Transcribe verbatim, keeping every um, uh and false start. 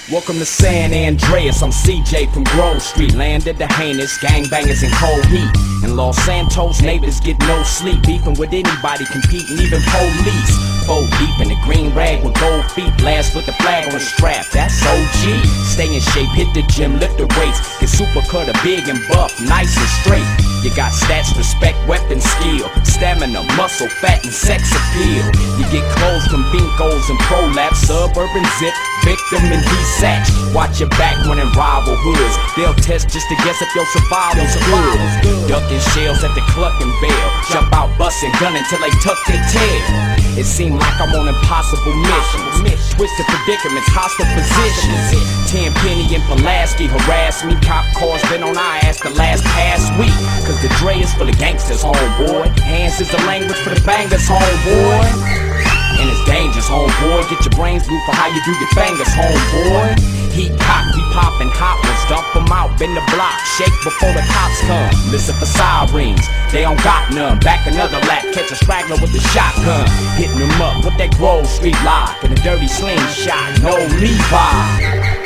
Welcome to San Andreas, I'm C J from Grove Street. Landed the heinous gangbangers in cold heat. In Los Santos, neighbors get no sleep. Beefing with anybody, competing, even police. Four deep in the green rag with gold feet. Blast with the flag on the strap, that's O G. Stay in shape, hit the gym, lift the weights. Get super cutter, big and buff, nice and straight. You got stats, respect, weapon, skill, stamina, muscle, fat, and sex appeal. You get clothes from Binkos and Prolapse, Suburban Zip, Victim and D-Satch. Watch your back when in rival hoods. They'll test just to guess if your survival's good. Ducking shells at the Cluckin' Bell. Jump out, bustin' gun until they tuck their tail. It seemed like I'm on impossible missions. Twisted predicaments, hostile positions. Tenpenny and Pulaski harass me. Cop cars been on our ass the last past week. Cause the Dre is full of gangsters, homeboy. Hands is the language for the bangers, homeboy. And it's dangerous, homeboy. Get your brains blue for how you do your fingers, homeboy. Heat cock, we poppin' hot ones. Dump them out, bend the block. Shake before the cops come. Listen for sirens, they don't got none. Back another lap, catch a straggler with the shotgun. Hitting them up with that Grove Street lock and a dirty slingshot. No Levi.